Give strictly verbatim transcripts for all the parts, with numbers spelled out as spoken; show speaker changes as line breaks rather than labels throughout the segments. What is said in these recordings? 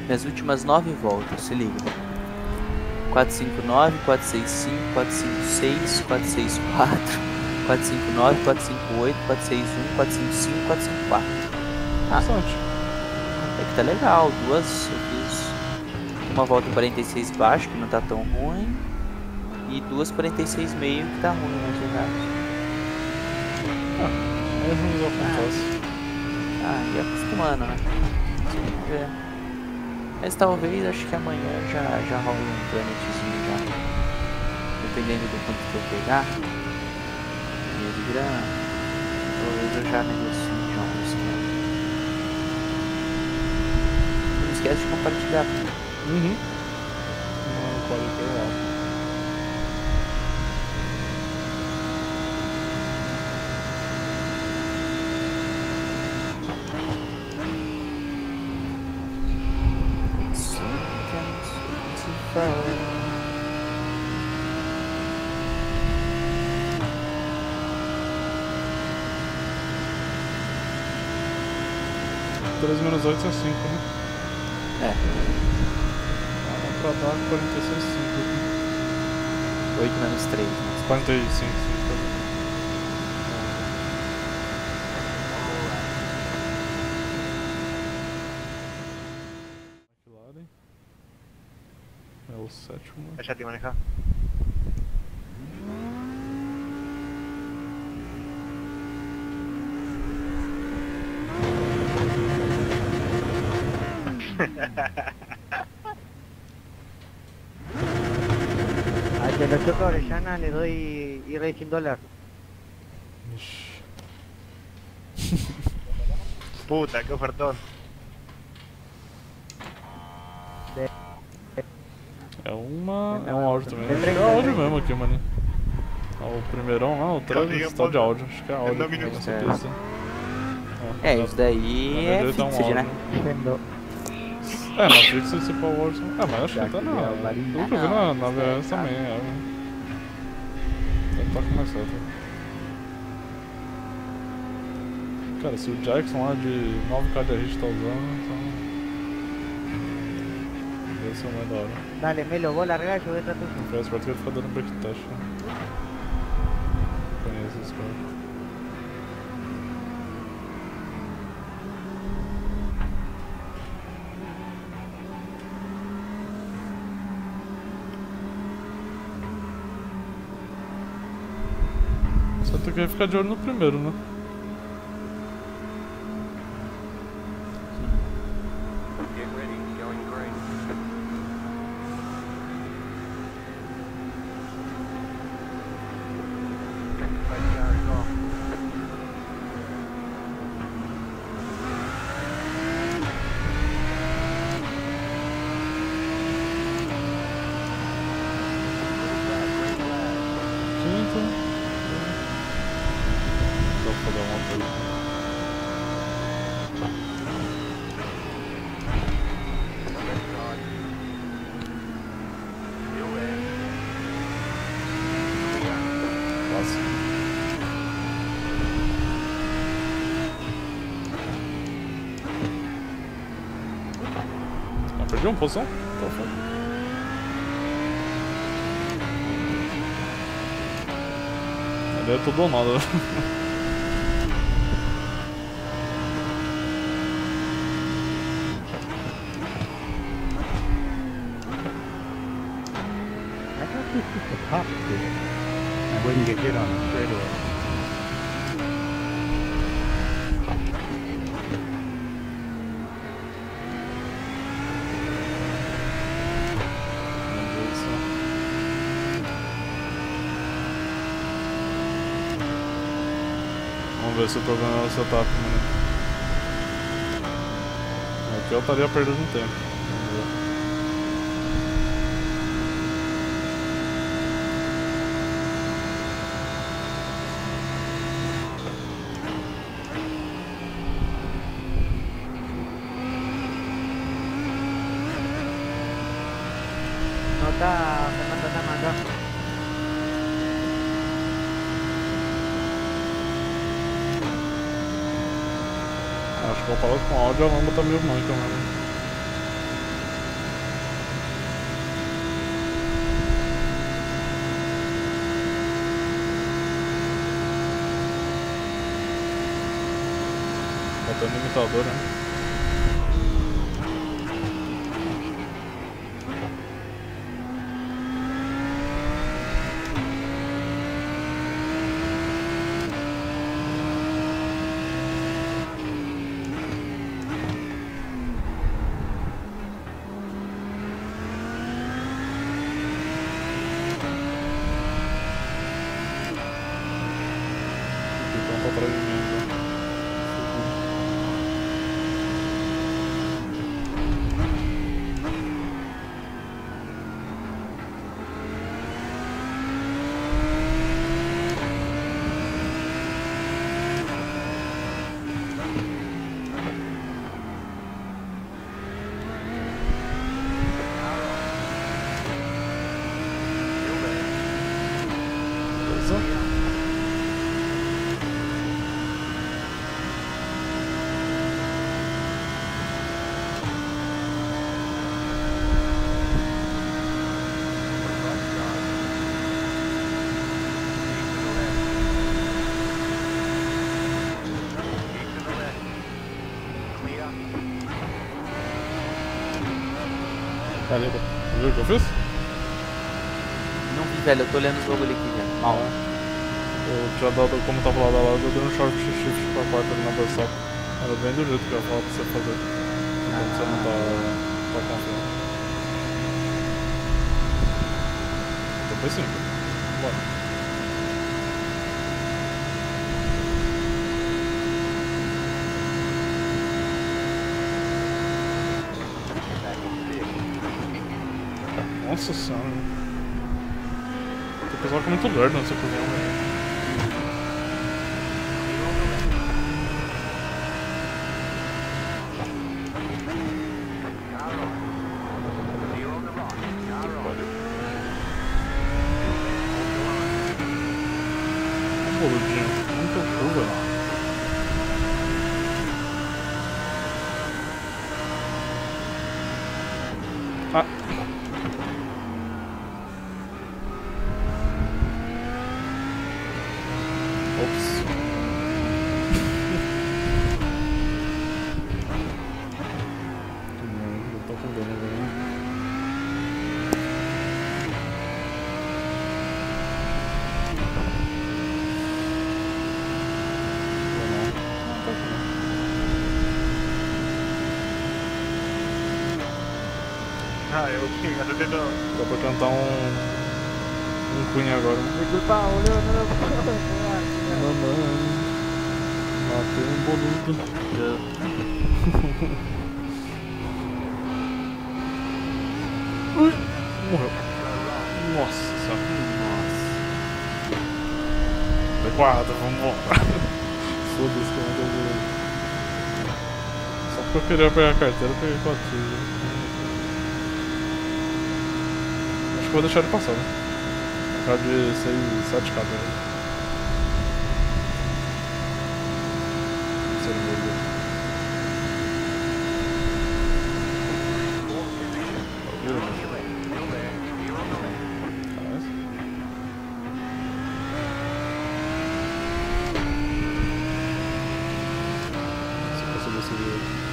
Minhas últimas nove voltas, se liga. quatro cinco nove, quatro seis cinco, quatro cinco seis, quatro seis quatro, quatro cinco nove, quatro cinco oito, quatro seis um, quatro cinco cinco, quatro cinco quatro. Ah,
Bastante.
até que tá legal. Duas, eu fiz uma volta quarenta e seis baixo, que não tá tão ruim. E duas quarenta e seis meio, que tá ruim, mais exato.
Ah, mesmo nos acontece.
Ah, e acostumando, né? É. Mas talvez, acho que amanhã já, já rola um planetzinho já. Dependendo do quanto que eu pegar. Dinheiro de grana. Talvez eu já negocie já um esquema. Não esquece de compartilhar.
Uhum. Não pode ter lá. três menos oito é cinco, né?
É.
Dá pra dar quarenta e seis, cinco aqui.
oito menos três, né?
quarenta e cinco, cinco. McLaren. É o sétimo.
Échate, maneja.
Al que lo choca a Orellana le doy e-racing dólar.
Ixi.
Puta, qué ofertón.
É uma.
É
É um áudio também.
tem
Acho que
três
é áudio
também.
mesmo aqui, mano. O primeirão lá, o três, tá de áudio. Acho que é áudio aqui
minutos.
nessa
É.
pista.
É, isso daí é
direita é um
fixed, né?
áudio.
Yendo.
É, na Fixed se for o áudio. Ah, mas acho que tá na.
Aqui é o Marinho.
Pelo que eu vi na, na V S também, é. Deve estar começando. Cara, se o Jackson lá de nove K de hit tá usando, então. Deve ser mais da hora.
Dale, Melo, vos largá, yo voy atrás tuyo.
Não faz parte que ele fica dando backtest, né? Conheço esse cara. Só tem que ficar de olho no primeiro, né?
Get ready, going green. Safety car is off.
Quinto. Dá pra fazer uma coisa. Quase. Ah, perdi uma posição? Tá foda. Ali é tudo ou nada.
I thought this was the top speed. I wouldn't get hit on the straightaway.
Vamos ver se eu tô ganhando o setup, mano. Aqui eu estaria perdendo tempo. Vamos ver.
No está Fernando Nama acá.
Acho que comparado com o áudio, a lamba tá meio manca, mano. Botando imitador, né? Então tá atrás de mim ainda. Beleza? Valeu. Viu o que eu fiz?
Não vi, velho, eu tô olhando os bagulho aqui já. Mal.
Eu tinha dado, como tava lá da lado, eu dei um short shift pra quarta ali na dorsal. Era bem do jeito que eu ia falar pra você fazer. Quando você não tá, tá confiando. Então foi simples. Bora. Nossa senhora. O pessoal fica muito lerdo nessa cozinha, velho. Um boludinho, muito curva. Ah. Ops. Não tô com dano, velho.
Ah, eu tinha, eu tentando.
Dá pra cantar um. Um Queen agora. Mamãe. Matei um boludo. Ui, morreu. Nossa senhora.
Nossa.
Adequado, vambora. Foda-se que eu não tô vendo. Só porque eu queria pegar a carteira, eu peguei quatro. Acho que vou deixar ele passar, né? Por causa de seis, sete K, velho. Não sei mesmo. Se eu conseguir subir ele.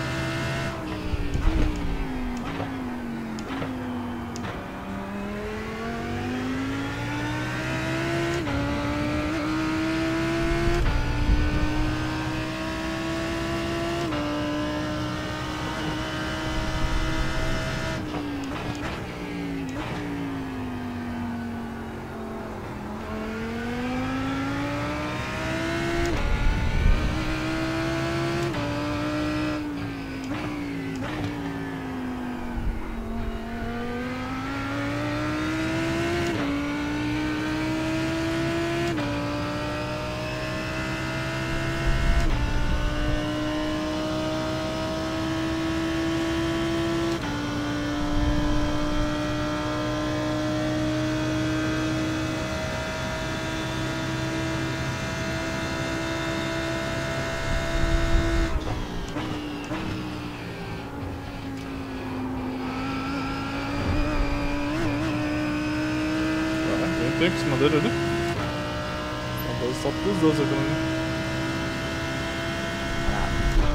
Tem em cima dele ali? Uma coisa só pros dois aqui, né?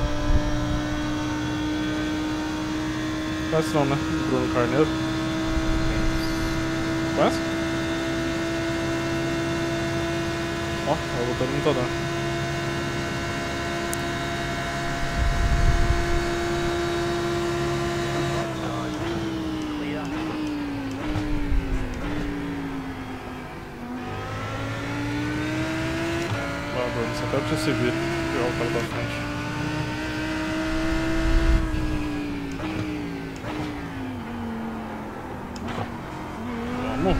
Conhece não, né? Bruno Carneiro. Conhece? Ó, eu botando no computador.
Clear.
Vai, Bruno, só quero que você se vire. Pegar o cara da frente. Vamos.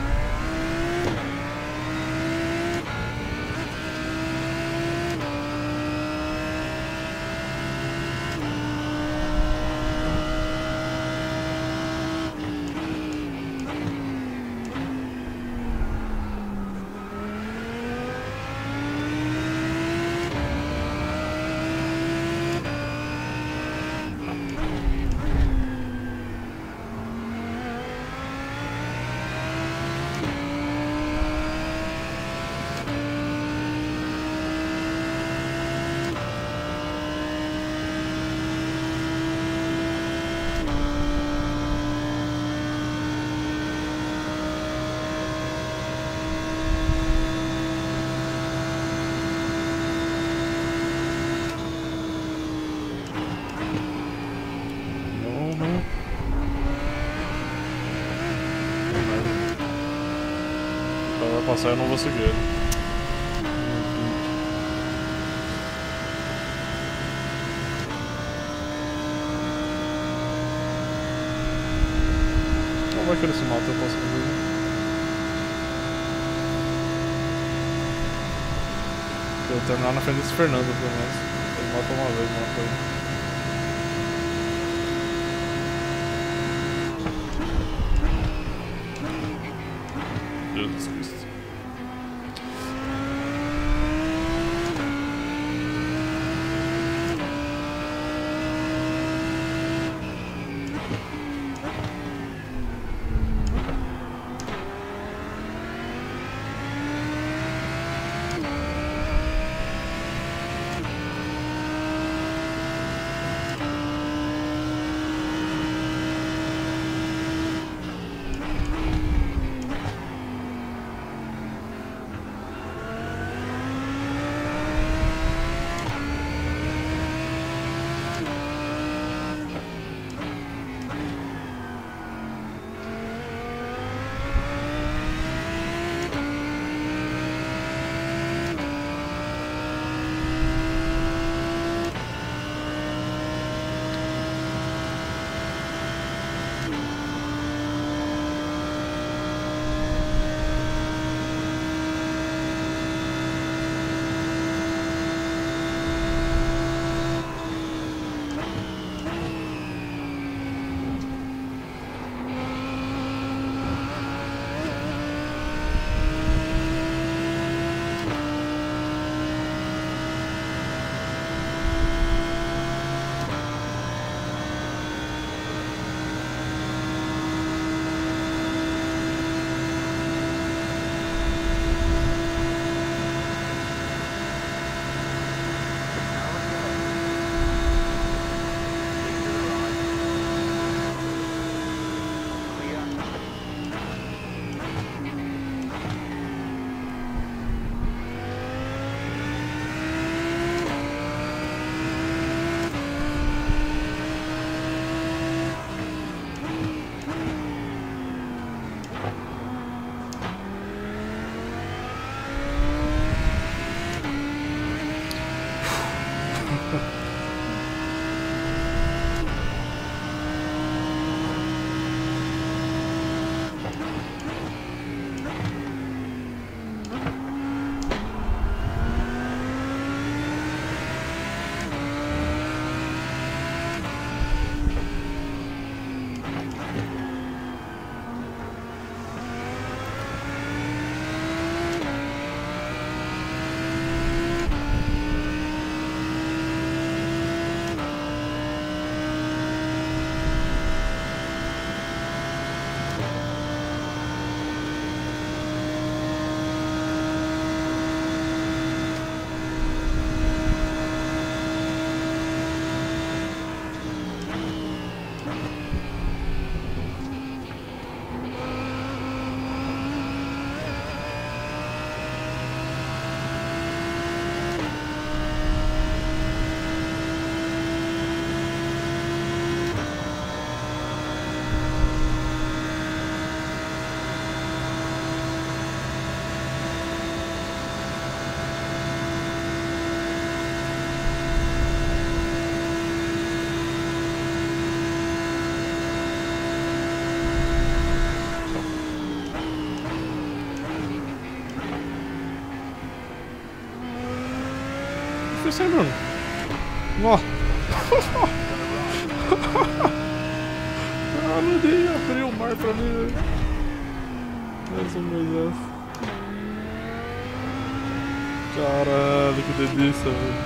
Vamos. O cara vai passar e eu não vou seguir ele. Não vai que ele se mata, eu posso ver. Eu vou terminar na frente desse Fernando, pelo menos. Ele mata uma vez, mata ele. Jesus Cristo. difícil, hein, Bruno? Nossa. Ah, meu Deus, abriu o mar pra mim, velho. Essa Moisés. Caralho, que delícia, velho.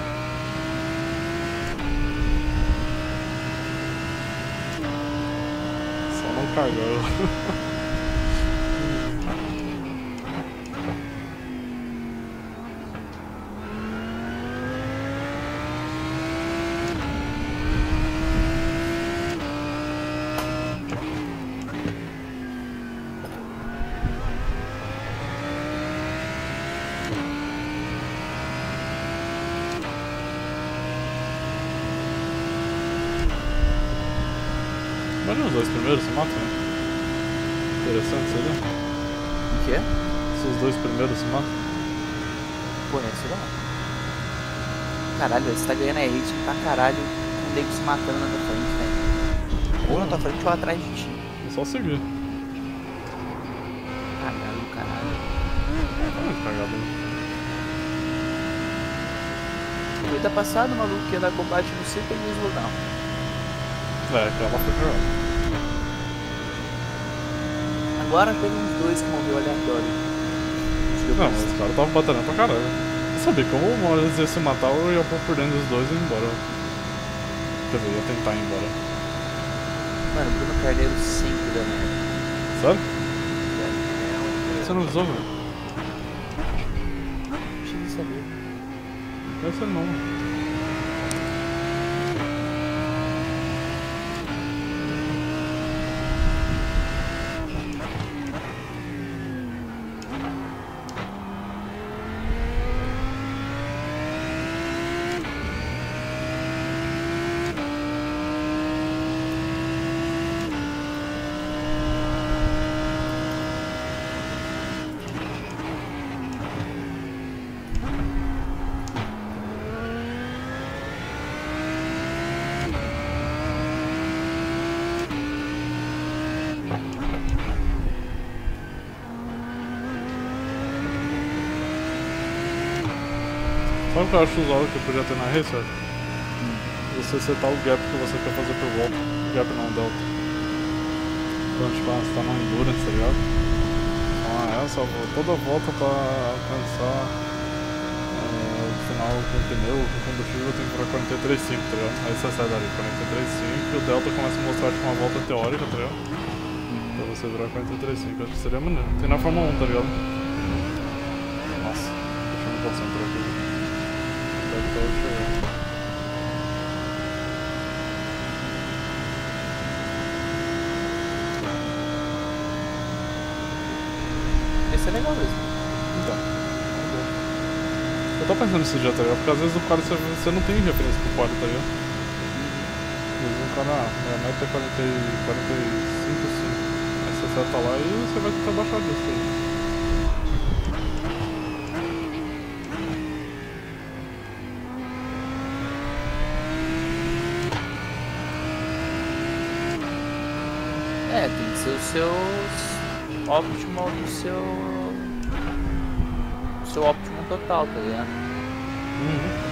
Só não cagou. Imagina os dois primeiros se matam, né? Interessante, seria?
O quê?
Se os dois primeiros se matam.
Pô, não é isso não. Caralho, você tá ganhando é rating pra caralho com o nego se matando na tua frente, né? Ou na tua frente ou atrás de ti.
É só seguir.
Caralho, caralho.
Tá muito cagado, né?
Corrida passada, o maluco que ia dar combate no C pegou o slowdown.
É, aquela foi jogada.
Agora teve uns dois que morreu aleatório.
Não, mas os caras estavam batalhando pra caralho. Eu sabia que como uma hora eles iam se matar, eu ia pôr por dentro dos dois e ir embora. Quer dizer, eu ia tentar ir embora.
Mano, o Bruno Carneiro sempre dá merda.
Sério? Você não avisou, velho?
Deixa eu saber.
Deve ser não. Sabe o que eu acho usual que eu podia ter na race, velho? Você setar o gap que você quer fazer por volta. Gap não, delta. Então, tipo, ah, você tá no endurance, tá ligado? Ah, essa toda volta pra alcançar uh, o final com o pneu, com o combustível, eu tenho que ir pra quarenta e três vírgula cinco, tá ligado? Aí você sai dali, quarenta e três vírgula cinco e o delta começa a mostrar tipo uma volta teórica, tá ligado? Pra você virar quarenta e três vírgula cinco, acho que seria maneiro. Tem na Fórmula um, tá ligado? Nossa, deixa eu me concentrar aqui. Deve estar chegando.
Esse é legal mesmo.
Então, tá bom. Eu tô pensando nesse dia, tá ligado? Porque às vezes o cara você, você não tem referência pro quadro, tá ligado? Às vezes o cara, ah, minha meta é quarenta e cinco, cinco. Aí você seta lá e você vai tentar baixar disso aí.
É, tem que ser os seus optimal do seu. seu optimum total, tá ligado?
Uhum.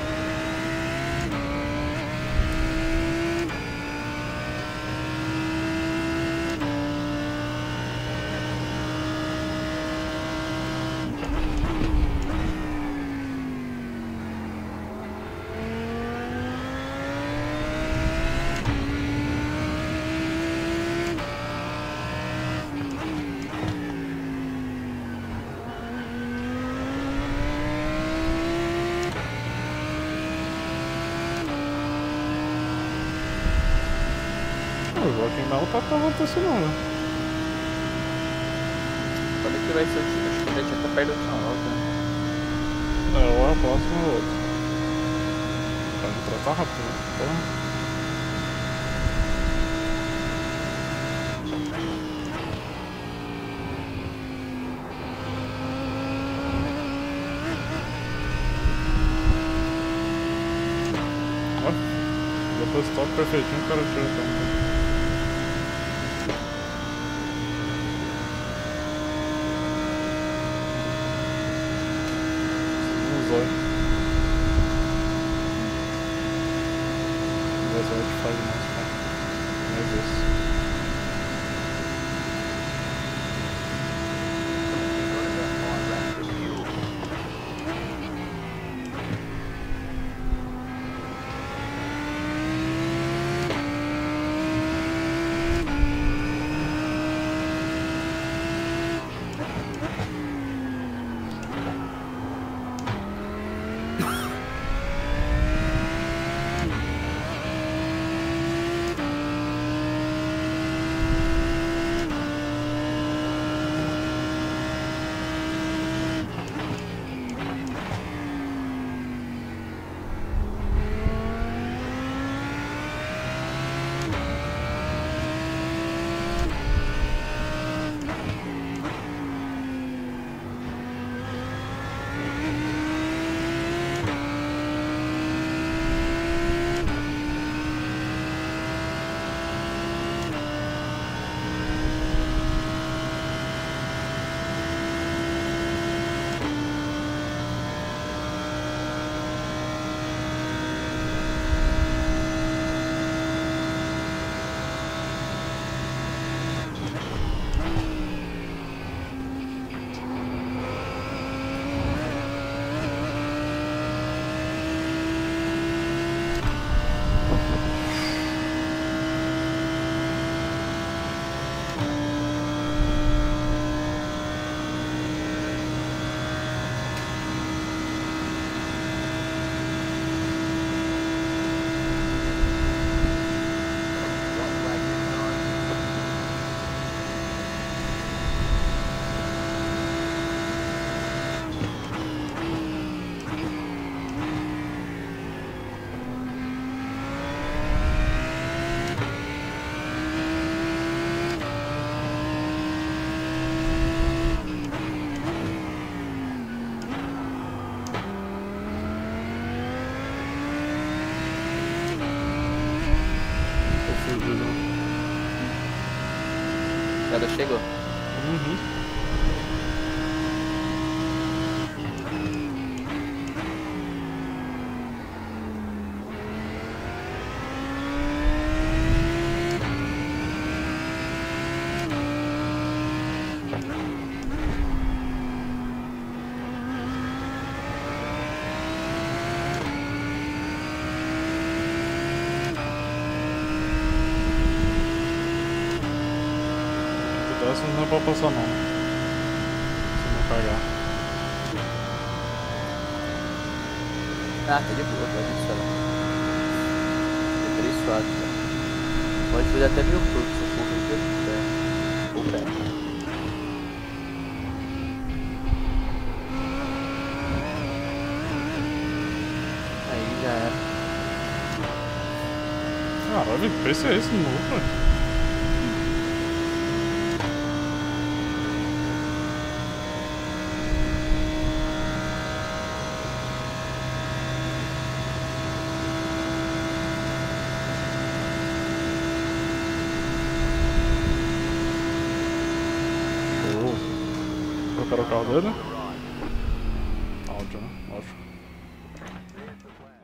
O Joaquim não tá falando isso não, né?
Quando é que vai ser o último? Acho que ele já tá perto da última volta, né?
É, ou é a próxima ou outra. Pra não tratar rápido, né? Porra. Ó, depois do toque perfeitinho o cara tira também.
Ela chegou.
Uhum. Dessas não é pra passar não. Se não cagar.
Ah, tá de boa, pode instalar. Tô três suave, cara. Pode fazer até mil por se for muito pé. Ou pé. Aí já era.
Caralho, que preço é esse no novo, velho? Trocaram o carro dele? Áudio, né? Lógico.